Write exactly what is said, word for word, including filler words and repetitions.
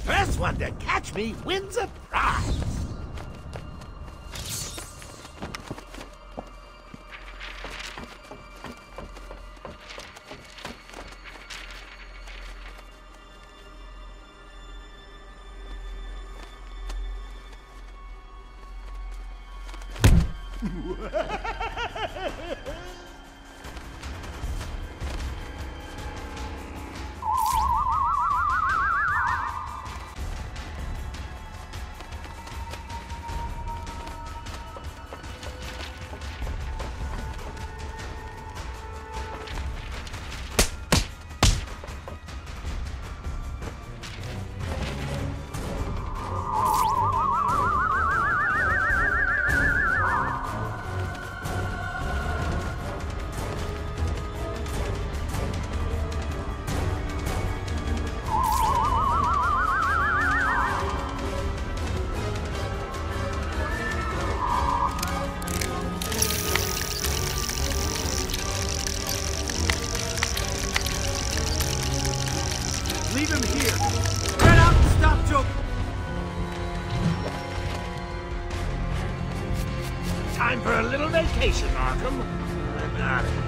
First one to catch me wins a prize. Leave him here. Spread out and stop joking. Time for a little vacation, Arkham. I'm out of here.